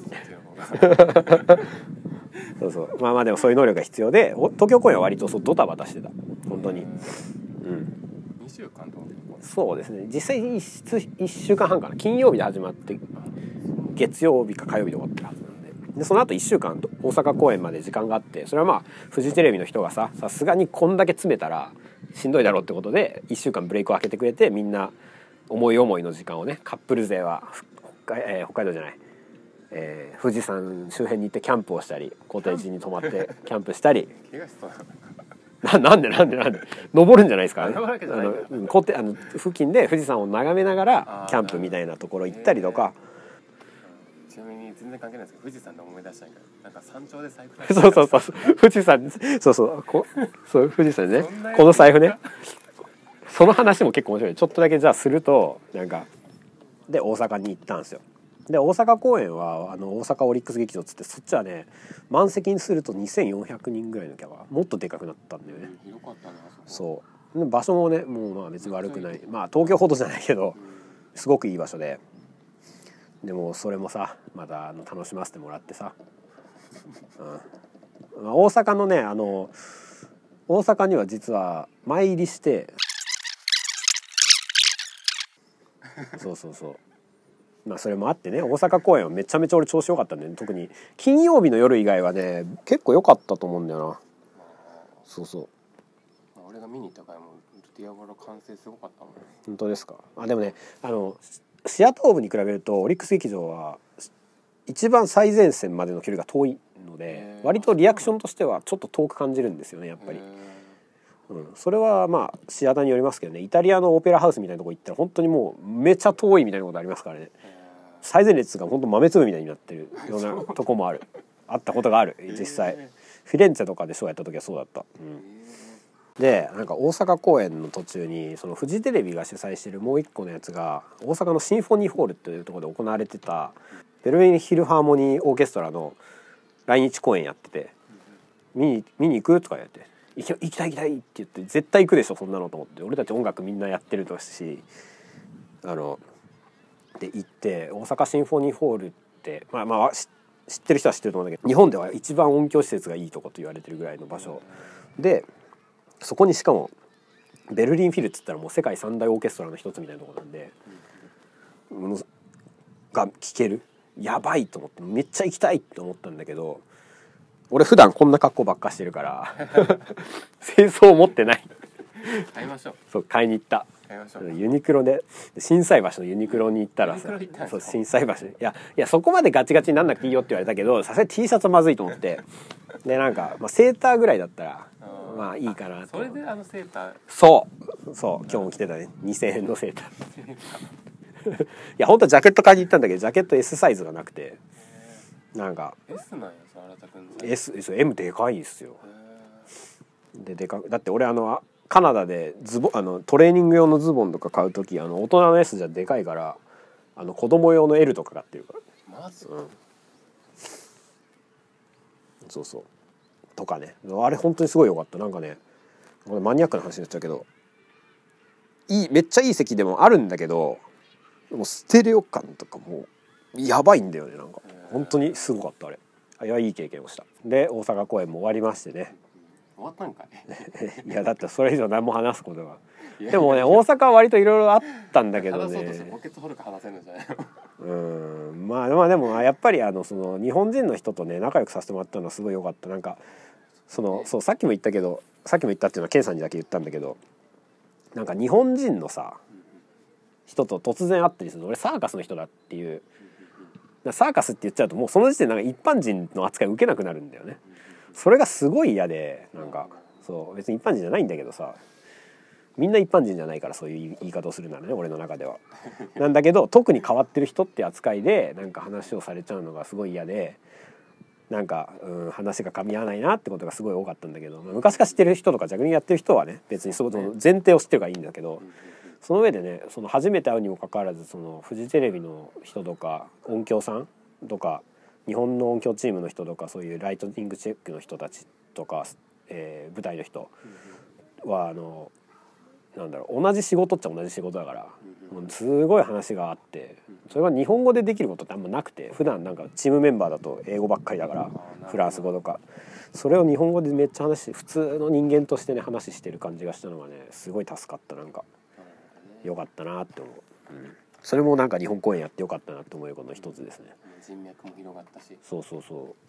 そうまあでもそういう能力が必要で、東京公演は割とドタバタしてた本当に。 2週間とか。 そうですね、実際1週間半かな。金曜日で始まって月曜日か火曜日で終わってるはずなんで、その後1週間大阪公演まで時間があって、それはまあフジテレビの人がさすがにこんだけ詰めたらしんどいだろうってことで1週間ブレイクを空けてくれて、みんな思い思いの時間をね、カップル勢は北海道じゃない、富士山周辺に行ってキャンプをしたり、コテージに泊まってキャンプしたり怪我しそうななんで登るんじゃないですかね。 登るわけじゃないから付近で富士山を眺めながらキャンプみたいなところ行ったりとか。 ちなみに全然関係ないですけど、富士山で思い出したんやけど、なんか山頂で財布そう富士山、そう富士山ね、この財布ね、その話も結構面白い。ちょっとだけじゃあすると、なんかで大阪に行ったんですよ。で大阪公演は大阪オリックス劇場っつって、そっちはね満席にすると2400人ぐらいのキャパ、もっとでかくなったんだよね。 広かったな。 そう場所もね、もうまあ別に悪くない、まあ東京ほどじゃないけどすごくいい場所で、でもそれもさまた楽しませてもらってさ、大阪のね大阪には実は前入りしてそうまあそれもあってね、大阪公演はめちゃめちゃ俺調子良かったんだよね。特に金曜日の夜以外はね結構良かったと思うんだよな。そう俺が見に行った回もディアボロ完成すごかったもんね。 本当ですか。でもねシアトーブに比べるとオリックス劇場は一番最前線までの距離が遠いので、割とリアクションとしてはちょっと遠く感じるんですよね、やっぱり。それはまあシアターによりますけどね、イタリアのオペラハウスみたいなとこ行ったら本当にもうめちゃ遠いみたいなことありますからね。最前列が本当豆粒みたいになってるようなとこもあったことがある。実際フィレンツェとかでショーやった時はそうだった。でなんか大阪公演の途中にそのフジテレビが主催してるもう一個のやつが大阪のシンフォニーホールっていうところで行われてたベルリンヒルハーモニーオーケストラの来日公演やってて、見に行くとか言って行きたいって言って、絶対行くでしょそんなのと思って、俺たち音楽みんなやってるとしで行って、大阪シンフォニーホールってまあ知ってる人は知ってると思うんだけど、日本では一番音響施設がいいとこと言われてるぐらいの場所で、そこにしかもベルリンフィルって言ったらもう世界三大オーケストラの一つみたいなところなんで、が聴ける、やばいと思ってめっちゃ行きたいって思ったんだけど、俺普段こんな格好ばっかしてるから清掃持ってない。 買いましょう。 そう買いに行った。 買いましょう。 ユニクロで心斎橋のユニクロに行ったらさ、そう心斎橋、いやそこまでガチガチになんなくていいよって言われたけど、さすがに T シャツはまずいと思って、でなんか、セーターぐらいだったらまあいいかなと。 それでセーター。 そう今日も着てたね、2000円のセーターいや本当はジャケット買いに行ったんだけど、ジャケット S サイズがなくて、なんか S なんや、新田君の M でかいんですよ。でだって俺カナダでトレーニング用のズボンとか買うとき大人の S じゃでかいから、子供用の L とか買ってるから。 まず、 そうとかね、あれ本当にすごい良かった。なんかね、これマニアックな話になっちゃうけど、めっちゃいい席でもあるんだけど、もうステレオ感とかもうやばいんだよね。なんか本当にすごかったあれ。いやいい経験をした。で大阪公演も終わりましてね。 終わったんかいいやだってそれ以上何も話すことがでもね、大阪は割といろいろあったんだけどね。 話そうとしてポケット掘るか話せるんじゃないのまあでもやっぱりその日本人の人とね仲良くさせてもらったのはすごい良かった。なんかそうさっきも言ったっていうのはケンさんにだけ言ったんだけど、なんか日本人のさ人と突然会ったりするの、俺サーカスの人だっていう、サーカスって言っちゃうともうその時点でなんか一般人の扱いを受けなくなるんだよね。それがすごい嫌で、なんかそう別に一般人じゃないんだけどさ、みんな一般人じゃないから、そういう言い方をするならね、俺の中ではなんだけど、特に変わってる人って扱いでなんか話をされちゃうのがすごい嫌で、なんか話が噛み合わないなってことがすごい多かったんだけど、昔から知ってる人とか逆にやってる人はね別にその前提を知ってるからいいんだけど、その上でね、その初めて会うにもかかわらず、そのフジテレビの人とか音響さんとか日本の音響チームの人とか、そういうライトニングチェックの人たちとか、舞台の人はなんだろう、同じ仕事っちゃ同じ仕事だから、もうすごい話があって、それが日本語でできることってあんまなくて、普段なんかチームメンバーだと英語ばっかりだから、フランス語とか、それを日本語でめっちゃ普通の人間としてね話してる感じがしたのがね、すごい助かった。なんかよかったなって思う、それもなんか日本公演やってよかったなって思うことの一つですね。 人脈も広がったし。 そう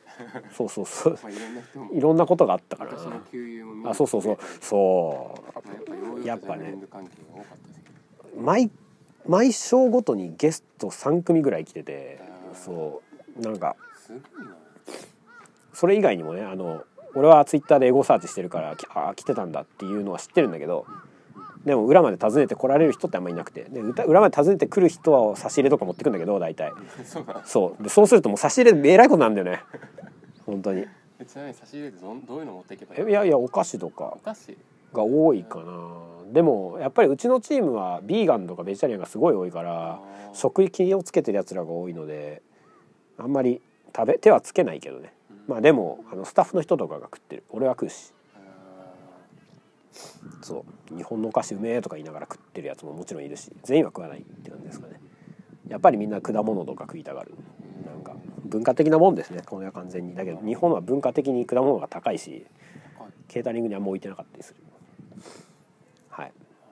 そうそうそう、 まあ、いろんな人もいろんなことがあったから私のな。 給油も見にあ、そうそうそうそまあ、やっぱね関係が多かったし、 毎章ごとにゲスト3組ぐらい来てて、そうなんかすごいな。 それ以外にもね、俺はツイッターでエゴサーチしてるから来てたんだっていうのは知ってるんだけど、でも裏まで訪ねて来られる人ってあんまりいなくて、で裏まで訪ねてくる人は差し入れとか持ってくんだけど大体そうで、そうするともう差し入れえらいことなんだよね本当に。 ちなみに差し入れってどういうの持っていけばいいの？ いやいやお菓子とかお菓子が多いかな。でもやっぱりうちのチームはビーガンとかベジタリアンがすごい多いから食気をつけてるやつらが多いので、あんまり手はつけないけどね、まあでもスタッフの人とかが食ってる。俺は食うし、そう日本のお菓子うめえとか言いながら食ってるやつももちろんいるし、全員は食わないって感じですかね。やっぱりみんな果物とか食いたがる。なんか文化的なもんですねこれは完全に。だけど日本は文化的に果物が高いし、ケータリングにあんま置いてなかったりする。はい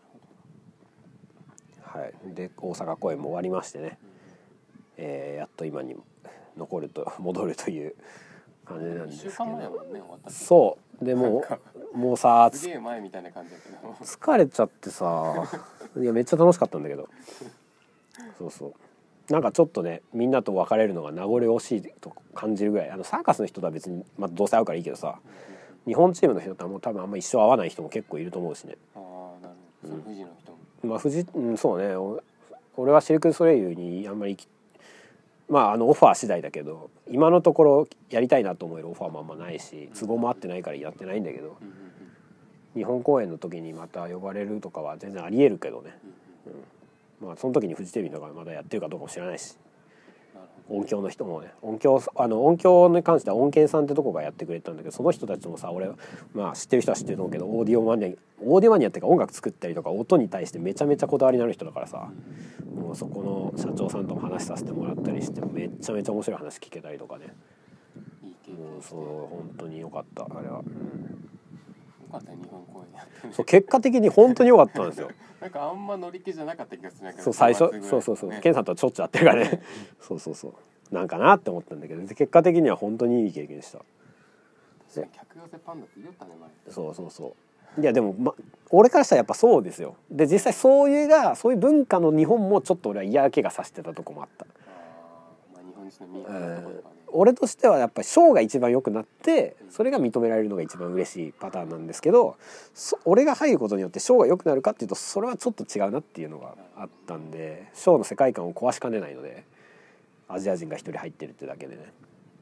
はい、で大阪公演も終わりましてね、やっと今に戻るという感じなんですけど。 1週間前はね終わった。 そうでもうさすげえ前みたいな感じだけど疲れちゃってさいやめっちゃ楽しかったんだけどそうそうなんかちょっとねみんなと別れるのが名残惜しいと感じるぐらい。サーカスの人とは別に、まあ、どうせ会うからいいけどさ、日本チームの人とはもう多分あんま一生会わない人も結構いると思うしね。 ああなるほど、富士の人もまあそうね、俺はシルク・ソレイユにあんまりまあオファー次第だけど、今のところやりたいなと思えるオファーもあんまないし、都合も合ってないからやってないんだけど、日本公演の時にまた呼ばれるとかは全然ありえるけどね、まあその時にフジテレビとかまだやってるかどうかも知らないし、音響の人もね、音響に関しては音源さんってとこがやってくれたんだけど、その人たちもさ、俺まあ知ってる人は知ってると思うけど、オーディオマニアっていうか音楽作ったりとか音に対してめちゃめちゃこだわりのある人だからさ、もうそこの社長さんとも話させてもらったりしてめちゃめちゃ面白い話聞けたりとかね、もうそう本当に良かったあれは。 よかったね日本公演やって、ね、 そう結果的に本当に良かったんですよなんかあんま乗り気じゃなかった気がするんだけど、 そう最初ケンさんとはちょっちゅう会ってるからねそうなんかなって思ったんだけど、結果的には本当にいい経験でした。 客寄せパンダって言ったね前。 そういやでも、俺からしたらやっぱそうですよ。で実際そういう文化の日本もちょっと俺は嫌気がさしてたとこもあった。 まあ、日本人の見え方とかね、 俺としてはやっぱりショーが一番良くなってそれが認められるのが一番嬉しいパターンなんですけど、俺が入ることによってショーが良くなるかっていうとそれはちょっと違うなっていうのがあったんで、ショーの世界観を壊しかねないので、アジア人が一人入ってるってだけでね、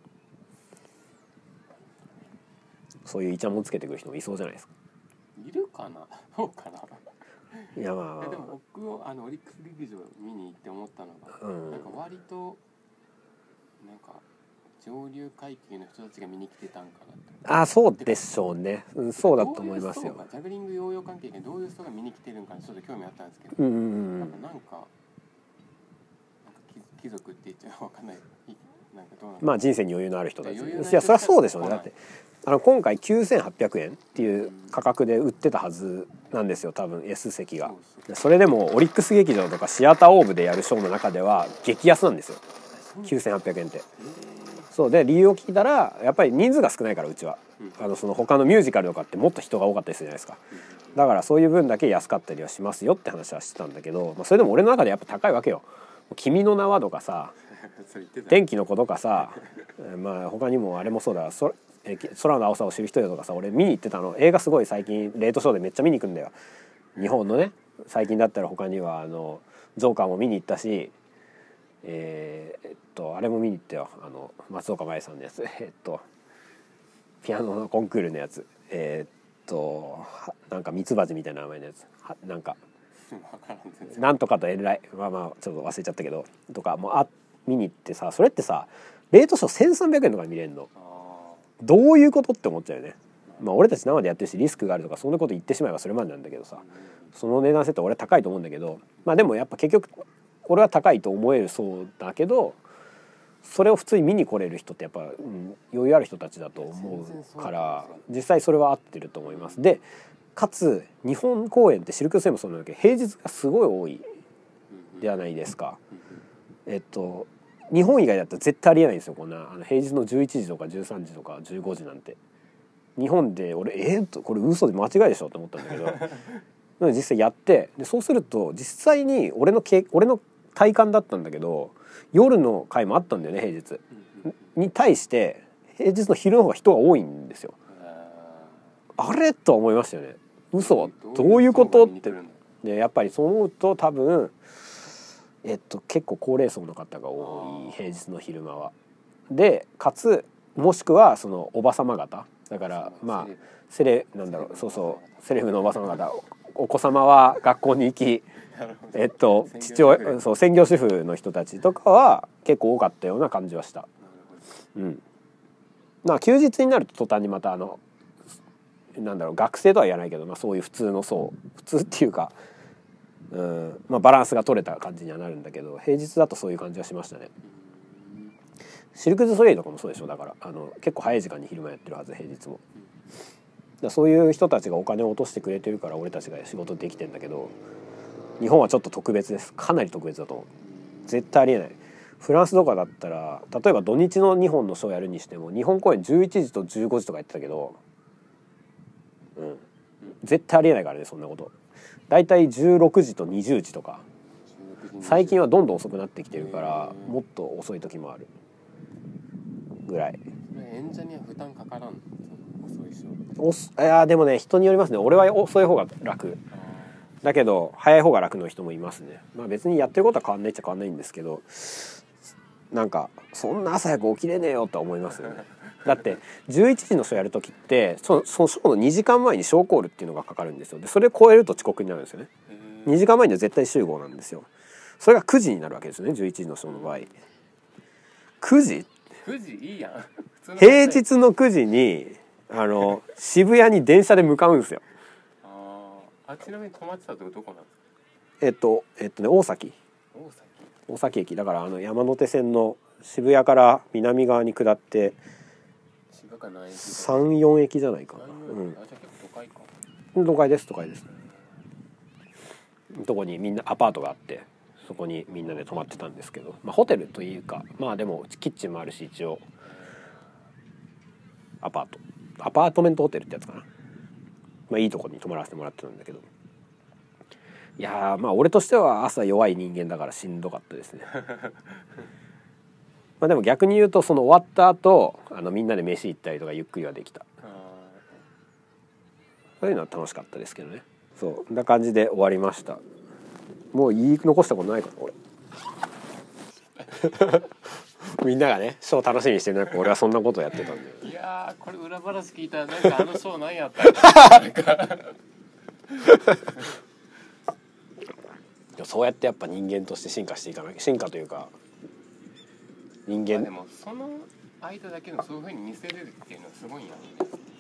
そういうイチャモンつけてくる人もいそうじゃないですか。 いるかなどうかな。 いやまあでも僕をオリックス劇場見に行って思ったのが、なんか割となんか上流階級の人たちが見に来てたんかなって。 そうでしょうね、そうだと思いますよ。 ジャグリングヨーヨー関係でどういう人が見に来てるんかちょっと興味あったんですけど、なんか貴族って言っちゃ分かんない、なんかどうなんまあ人生に余裕のある人たち、いやそりゃそうでしょうね。だって今回9800円っていう価格で売ってたはずなんですよ多分 S 席が。それでもオリックス劇場とかシアターオーブでやるショーの中では激安なんですよ9800円って。そうで理由を聞いたらやっぱり人数が少ないから、うちはその他のミュージカルとかってもっと人が多かったりするじゃないですか。だからそういう分だけ安かったりはしますよって話はしてたんだけど、それでも俺の中でやっぱ高いわけよ。君の名はとかさ天気の子とかさまあ他にもあれもそうだ、空の青さを知る人よとかさ、俺見に行ってたの。映画すごい最近レートショーでめっちゃ見に行くんだよ日本のね。最近だったら他にはジョーカーも見に行ったし、あれも見に行ったよ、松岡茉優さんのやつ、ピアノのコンクールのやつ、なんかミツバチみたいな名前のやつ、なんかなんとかと遠来、まあちょっと忘れちゃったけどとかも見に行ってさ、それってさレートショー1300円とか見れるのどういうことって思っちゃうよね。まあ俺たち生でやってるしリスクがあるとかそんなこと言ってしまえばそれまでなんだけどさ、その値段設定俺は高いと思うんだけど、まあでもやっぱ結局俺は高いと思えるそうだけど、それを普通に見に来れる人ってやっぱ、余裕ある人たちだと思うから実際それは合ってると思います。でかつ日本公演ってシルク・ソレイユもそうなんだけど平日がすごい多いじゃないですか。 日本以外だったら絶対ありえないんですよ。こんな平日の11時とか13時とか15時なんて。日本で俺これ嘘で間違いでしょって思ったんだけど実際やって、でそうすると実際に俺の体感だったんだけど、夜の回もあったんだよね平日に対して平日の昼の方が人が多いんですよ。あれとは思いましたよね。嘘はどういうことって。でやっぱりそう思うと多分結構高齢層の方が多い平日の昼間は。でかつもしくはそのおばさま方だから、まあセレブのおばさま方、お子様は学校に行き父親専業主婦の人たちとかは結構多かったような感じはした。休日になると途端にまた学生とは言わないけど、そういう普通っていうか、バランスが取れた感じにはなるんだけど、平日だとそういう感じはしましたね。シルク・ドゥ・ソレイユとかもそうでしょ。だから結構早い時間に昼間やってるはず、平日も。そういう人たちがお金を落としてくれてるから俺たちが仕事できてんだけど、日本はちょっと特別です。かなり特別だと思う。絶対ありえない。フランスとかだったら例えば土日の2本のショーやるにしても日本公演11時と15時とかやってたけど、絶対ありえないからね、そんなこと。だいたい16時と20時とか、最近はどんどん遅くなってきてるからもっと遅い時もあるぐらい。 演者には負担かからんの？ いやでもね、人によりますね。俺は遅い方が楽だけど早い方が楽の人もいますね。別にやってることは変わんないっちゃ変わんないんですけど、なんかそんな朝早く起きれねえよとは思いますよね。だって11時のショーやる時ってそのショーの2時間前にショーコールっていうのがかかるんですよ。でそれを超えると遅刻になるんですよね。2時間前には絶対集合なんですよ。それが9時になるわけですよね、11時のショーの場合。9時いいやん。 平日の9時に渋谷に電車で向かうんですよ。 ちなみに泊まってたとこどこなんですか？ 大崎駅だから、山手線の渋谷から南側に下って3、4駅じゃないかな。 じゃあ結構都会か。 都会です。とこにみんなアパートがあって、そこにみんなで泊まってたんですけど、ホテルというかでもキッチンもあるし、一応アパートメントホテルってやつかな。いいとこに泊まらせてもらってたんだけど、いや俺としては朝弱い人間だからしんどかったですね。でも逆に言うとその終わった後みんなで飯行ったりとかゆっくりはできた。そういうのは楽しかったですけどね。そんな感じで終わりました。もう言い残したことないかな俺。みんながねショー楽しみにしてる中俺はそんなことやってたんで。 いやこれ裏話聞いたらなんかショー何やったんか。 そうやってやっぱ人間として進化していかなきゃ、進化というか人間、 でもその間だけのそういう風に見せれるっていうのはすごいんやろ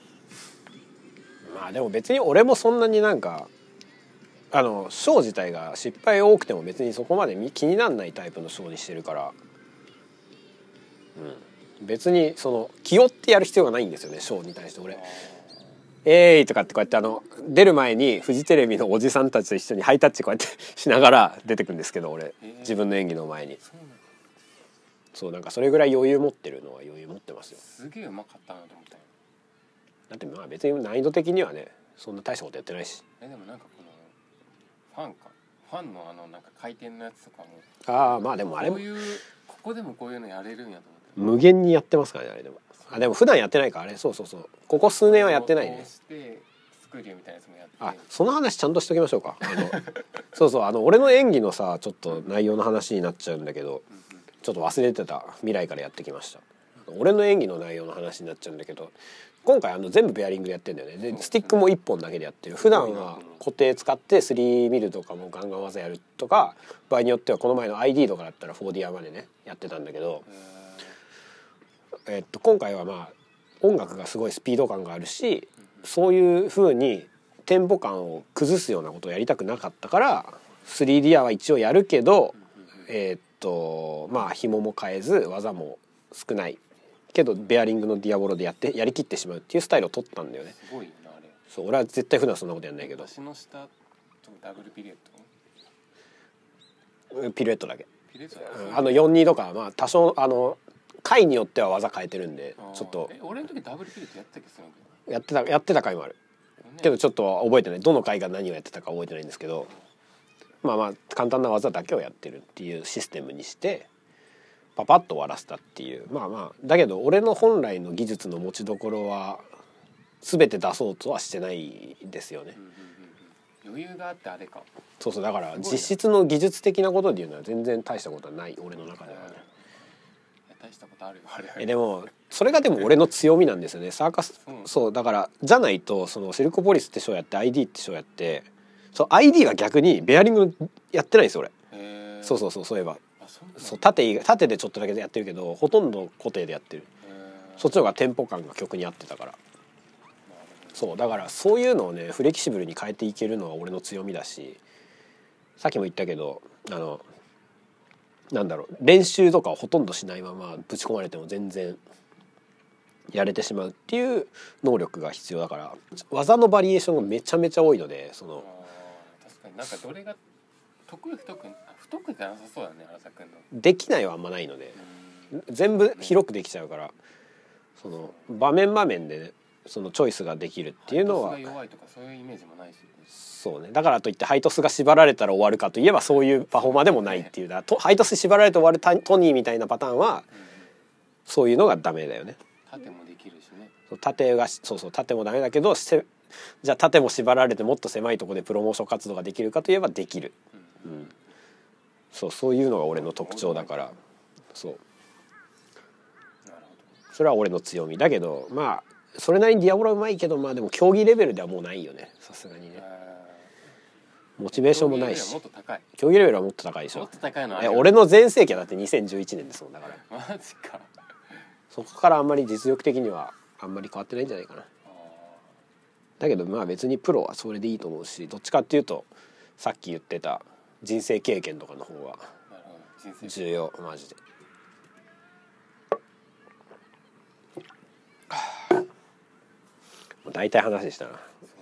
ね。 でも別に俺もそんなにショー自体が失敗多くても別にそこまで気になんないタイプのショーにしてるから、別に気負ってやる必要がないんですよね、ショーに対して俺。とかってこうやって出る前にフジテレビのおじさんたちと一緒にハイタッチこうやってしながら出てくんですけど、俺自分の演技の前に。そうなんかそれぐらい余裕持ってるのは余裕持ってますよ。 すげえうまかったなと思ったよ。 だって別に難易度的にはねそんな大したことやってないし。 でもなんかこのファンのなんか回転のやつとかもでもあれもここでもこういうのやれるんやと思って。 無限にやってますからねあれでも。でも普段やってないからね。そうここ数年はやってないね。 スクリューみたいなやつもやって。 その話ちゃんとしときましょうか。俺の演技のちょっと内容の話になっちゃうんだけど、ちょっと忘れてた未来からやってきました。俺の演技の内容の話になっちゃうんだけど、今回全部ペアリングでやってんだよね。でスティックも1本だけでやってる。普段は固定使って3ミルとかもガンガン技やるとか、場合によってはこの前の ID とかだったら 4D までねやってたんだけど、今回は音楽がすごいスピード感があるし、そういう風にテンポ感を崩すようなことをやりたくなかったから 3D は一応やるけど、紐も変えず技も少ないけどベアリングのディアボロでやりきってしまうっていうスタイルを取ったんだよね。 すごいなあれ。 そう俺は絶対普段そんなことやんないけど。 足の下とダブルピルエット。 ピルエットだけ。 ける？ 4-2とか、まあ多少回によっては技変えてるんで、ちょっと俺の時ダブルキルってやってたっけ？そのやってた回もあるけど、ちょっと覚えてない、どの回が何をやってたか覚えてないんですけど、まあ簡単な技だけをやってるっていうシステムにしてパパッと終わらせたっていう。だけど俺の本来の技術の持ちどころは全て出そうとはしてないですよね。 余裕があってあれか。 そうだから実質の技術的なことで言うのは全然大したことはない、俺の中ではね。 大したことあるよあれ。 でもそれがでも俺の強みなんですよね、サーカス。そうだからじゃないと、そのシルコポリスってショーやって ID ってショーやって、そう ID は逆にベアリングやってないんですよ俺。そういえばそう縦でちょっとだけやってるけど、ほとんど固定でやってる。そっちの方がテンポ感が曲に合ってたから。そうだからそういうのをねフレキシブルに変えていけるのは俺の強みだし、さっきも言ったけどなんだろう、練習とかをほとんどしないままぶち込まれても全然やれてしまうっていう能力が必要だから、技のバリエーションがめちゃめちゃ多いので、その確かになんかどれが得意不得意じゃなさそうだね、荒田君の。 できないはあんまないので、全部広くできちゃうから、その場面で、ね、そのチョイスができるっていうのは。 ハイトスが弱いとかそういうイメージもないし。 そうね、だからといってハイトスが縛られたら終わるかといえばそういうパフォーマーでもないっていうだ、ハイトス縛られて終わるトニーみたいなパターンはそういうのがダメだよね。 縦もできるしね。 縦もダメだけど、じゃあ縦も縛られてもっと狭いところでプロモーション活動ができるかといえばできる、そういうのが俺の特徴だから、それは俺の強みだけど、まあそれなりにディアボロはうまいけど、まあでも競技レベルではもうないよね、さすがにね。モチベーションもないし。競技レベルはもっと高いでしょ。 もっと高いの俺の全盛期はだって2011年ですもん。だからマジか。 そこからあんまり実力的にはあんまり変わってないんじゃないかな。だけどまあ別にプロはそれでいいと思うし、どっちかっていうとさっき言ってた人生経験とかの方が重要、マジで。大体話でしたな。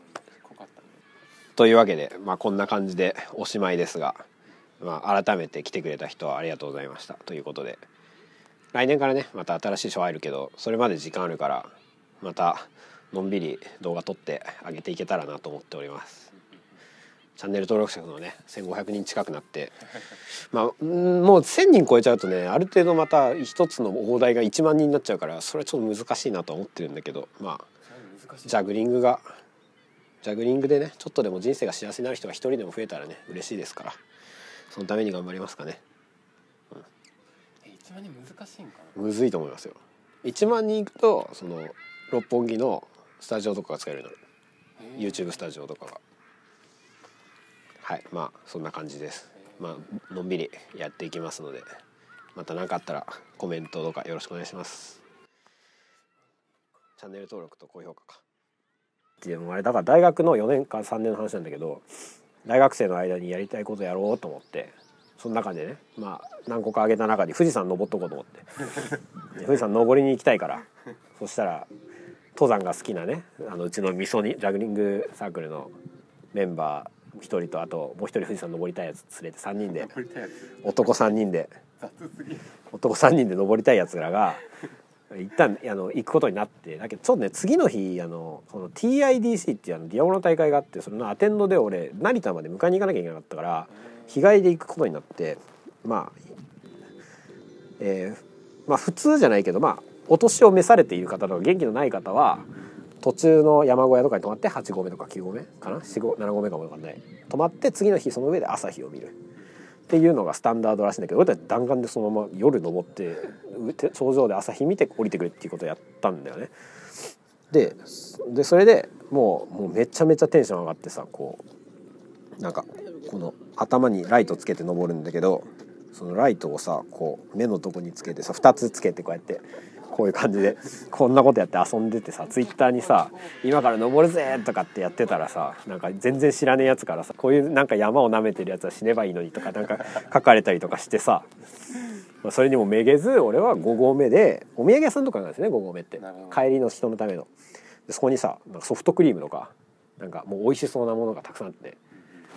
というわけで、まあこんな感じでおしまいですが、まあ改めて来てくれた人はありがとうございましたということで、来年からねまた新しいショー入るけど、それまで時間あるからまたのんびり動画撮ってあげていけたらなと思っております。チャンネル登録者のね1500人近くなって、まあもう1000人超えちゃうとね、ある程度また一つの大台が1万人になっちゃうから、それはちょっと難しいなと思ってるんだけど、まあジャグリングでねちょっとでも人生が幸せになる人が一人でも増えたらね嬉しいですから、そのために頑張りますかね。 1万人難しいんかな。むずいと思いますよ。1万人いくとその六本木のスタジオとかが使えるようになる。YouTube スタジオとかが。はい、まあそんな感じです。まあのんびりやっていきますので、また何かあったらコメントとかよろしくお願いします。チャンネル登録と高評価か。でもあれだから大学の4年間3年の話なんだけど、大学生の間にやりたいことやろうと思って、その中でね、まあ何個か挙げた中に富士山登っとこうと思って富士山登りに行きたいから、そしたら登山が好きなね、うちのジャグリングサークルのメンバー1人と、あともう1人富士山登りたいやつ連れて3人で男3人で登りたいやつらが一旦行くことになって、だけどちょっとね次の日その TIDC っていうディアボロの大会があって、それのアテンドで俺成田まで迎えに行かなきゃいけなかったから日帰りで行くことになって、まあ普通じゃないけど、まあお年を召されている方とか元気のない方は途中の山小屋とかに泊まって8合目とか9合目かな、7合目かも分かんない、泊まって次の日その上で朝日を見るっていうのがスタンダードらしいんだけど、俺たち弾丸でそのまま夜登って頂上で朝日見て降りてくるっていうことをやったんだよね。でそれでもうめちゃめちゃテンション上がってさ、こうなんかこの頭にライトつけて登るんだけど、そのライトをさこう目のとこにつけてさ2つつけてこうやってこういう感じでこんなことやって遊んでてさ、ツイッターにさ今から登るぜとかってやってたらさ、なんか全然知らねえやつからさ、こういうなんか山を舐めてるやつは死ねばいいのにとかなんか書かれたりとかしてさそれにもめげず俺は5合目でお土産屋さんとかなんですね、5合目って帰りの人のための。でそこにさなんかソフトクリームとかなんかもう美味しそうなものがたくさんあって、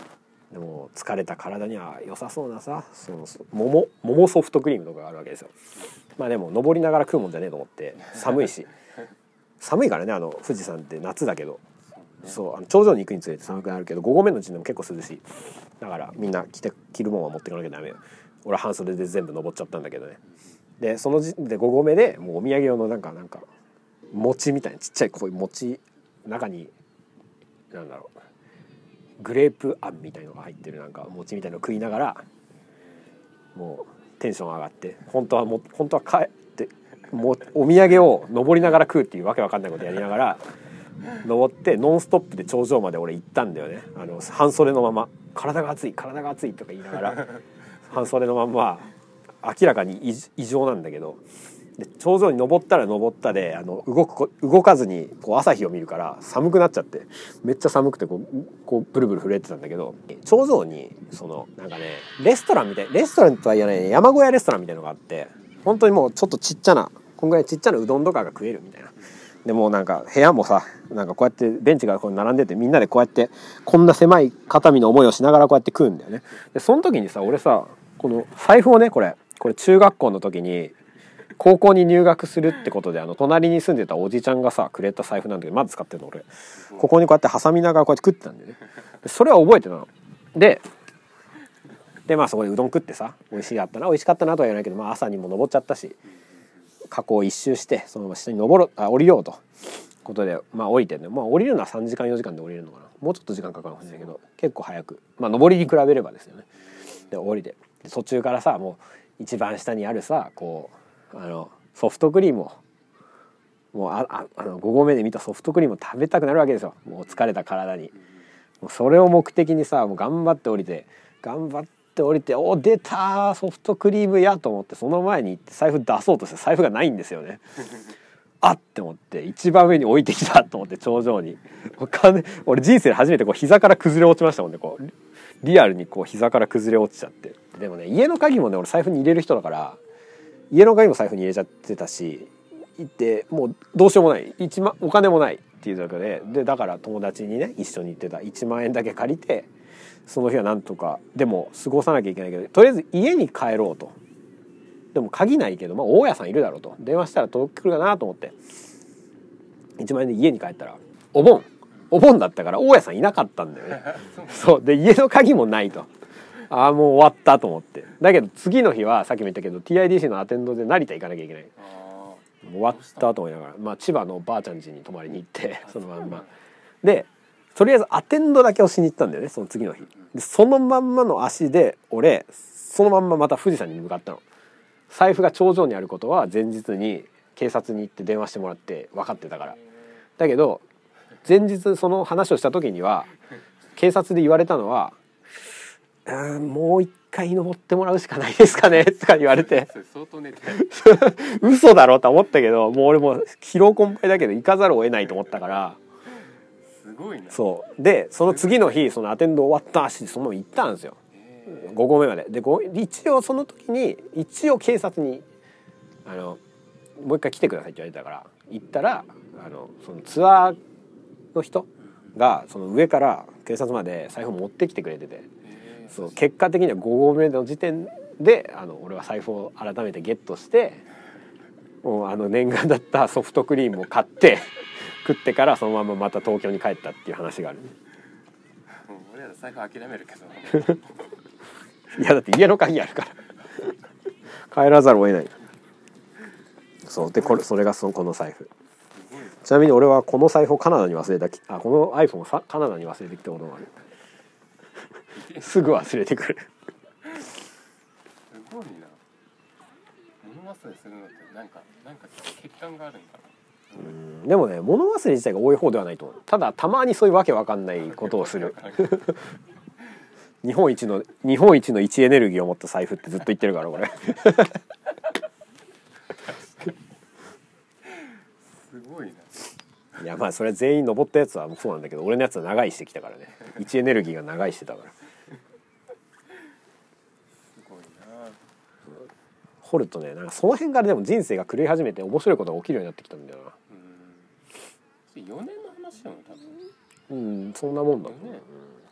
でも疲れた体には良さそうなさ、その桃ソフトクリームとかがあるわけですよ。まあでも登りながら食うもんじゃねえと思って、寒いし寒いからね、富士山って夏だけど、そう頂上に行くにつれて寒くなるけど、5合目の地点でも結構涼しい。だからみんな着るもんは持ってかなきゃダメよ。俺は半袖で全部登っちゃったんだけどね。でその時で5合目でもうお土産用のなんか餅みたいなちっちゃいこういう餅、中になんだろう、グレープあんみたいのが入ってるなんか餅みたいの食いながら、もうテンション上がって、本当は帰ってもうお土産を登りながら食うっていうわけわかんないことやりながら登って、ノンストップで頂上まで俺行ったんだよね。半袖のまま、体が熱いとか言いながら半袖のまま、明らかに異常なんだけど、で頂上に登ったら登ったで動かずにこう朝日を見るから寒くなっちゃって、めっちゃ寒くてこうブルブル震えてたんだけど、頂上になんかねレストランとは言わないね、山小屋レストランみたいのがあって、本当にもうちょっとちっちゃなこんぐらいちっちゃなうどんとかが食えるみたいな。でもうなんか部屋もさ、なんかこうやってベンチがこう並んでて、みんなでこうやってこんな狭い肩身の思いをしながらこうやって食うんだよね。でその時にさ、俺さこの財布をね、これ中学校の時に高校に入学するってことで隣に住んでたおじちゃんがさくれた財布なんだけど、まだ使ってるの俺。ここにこうやって挟みながらこうやって食ってたんだよね。でそれは覚えてたの。でまあそこでうどん食ってさ、美味しかったなとは言わないけど、まあ朝にも登っちゃったし、河口を一周してそのまま下に降りようとことで、まあ降りてね、まあ降りるのは3時間4時間で降りれるのかな、もうちょっと時間かかるかもしれないけど、結構早く、まあ登りに比べればですよね。で降りて、途中からさ、もう一番下にあるさ、こうソフトクリームをもう5合目で見たソフトクリームを食べたくなるわけですよ、もう疲れた体に。もうそれを目的にさ、もう頑張って降りて、お出たソフトクリームやと思って、その前に行って財布出そうとして財布がないんですよね。あって思って、一番上に置いてきたと思って、頂上に俺人生で初めてこう膝から崩れ落ちましたもんね。こうリアルにこう膝から崩れ落ちちゃって。でもね、家の鍵もね俺財布に入れる人だから、家の鍵も財布に入れちゃってたし、行ってもうどうしようもない、お金もないっていう状況で、だから友達にね、一緒に行ってた1万円だけ借りて、その日はなんとかでも過ごさなきゃいけないけど、とりあえず家に帰ろうと。でも鍵ないけど、まあ大家さんいるだろうと、電話したら届ってくるかなと思って1万円で家に帰ったら、お盆だったから大家さんいなかったんだよね。そうで、家の鍵もないと。ああもう終わったと思って。だけど次の日はさっきも言ったけど TIDC のアテンドで成田行かなきゃいけない。終わったと思いながら、まあ千葉のばあちゃん家に泊まりに行ってそのまんまで、とりあえずアテンドだけをしに行ったんだよね、その次の日で。そのまんまの足で俺そのまんままた富士山に向かったの。財布が頂上にあることは前日に警察に行って電話してもらって分かってたから。だけど前日その話をした時には警察で言われたのは、もう一回登ってもらうしかないですかねとか言われて相当寝て嘘だろうと思ったけど、もう俺も疲労困憊だけど行かざるを得ないと思ったから。 すごいな。 そうでその次の日そのアテンド終わった足でそのまま行ったんですよ、5合目まで。で一応その時に警察にもう一回来てくださいって言われたから行ったら、そのツアーの人がその上から警察まで財布を持ってきてくれてて、そう結果的には5合目の時点で俺は財布を改めてゲットして、もう念願だったソフトクリームを買って食ってからそのまままた東京に帰ったっていう話がある。 俺ら財布諦めるけどいやだって家の鍵あるから帰らざるを得ない。そうでそれがこの財布。ちなみに俺はこの財布をカナダに忘れたこの iPhone をカナダに忘れてきたことがある。すぐ忘れてくる。 すごいな。物忘れするのってなんか欠陥があるんかな。 でもね、物忘れ自体が多い方ではないと思う。ただたまにそういうわけわかんないことをする。日本一の位置エネルギーを持った財布ってずっと言ってるからこれ。 すごいな。 いやまあそれは全員登ったやつはそうなんだけど、俺のやつは長居してきたからね。位置エネルギーが長居してたから。 すごいな。 掘るとね、なんかその辺からでも人生が狂い始めて面白いことが起きるようになってきたんだよな。 4年の話だもん多分。 そんなもんだもんね。